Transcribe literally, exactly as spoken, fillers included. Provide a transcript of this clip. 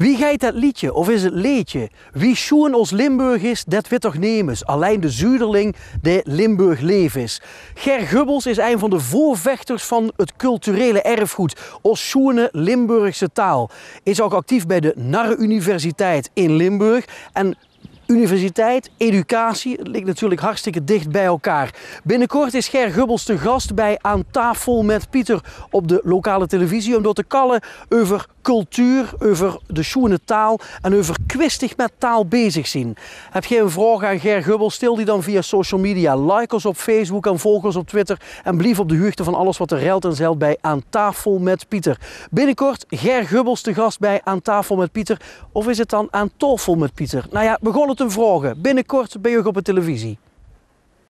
Wie geit dat liedje of is het leedje? Wie schoen als Limburg is, dat weet toch nemes. Alleen de Zuiderling die Limburg leef is. Ger Gubbels is een van de voorvechters van het culturele erfgoed. Als schoene Limburgse taal. Is ook actief bij de Narre Universiteit in Limburg. En universiteit, educatie, het ligt natuurlijk hartstikke dicht bij elkaar. Binnenkort is Ger Gubbels te gast bij Aan tafel met Pieter op de lokale televisie om door te kallen over cultuur, over de schoene taal en over kwistig met taal bezig zijn. Heb je een vraag aan Ger Gubbels, stel die dan via social media. Like ons op Facebook en volg ons op Twitter en blijf op de hoogte van alles wat er ruilt en zeilt bij Aan tafel met Pieter. Binnenkort Ger Gubbels te gast bij Aan tafel met Pieter. Of is het dan Aan tafel met Pieter? Nou ja, begon het een vragen. Binnenkort ben je ook op de televisie.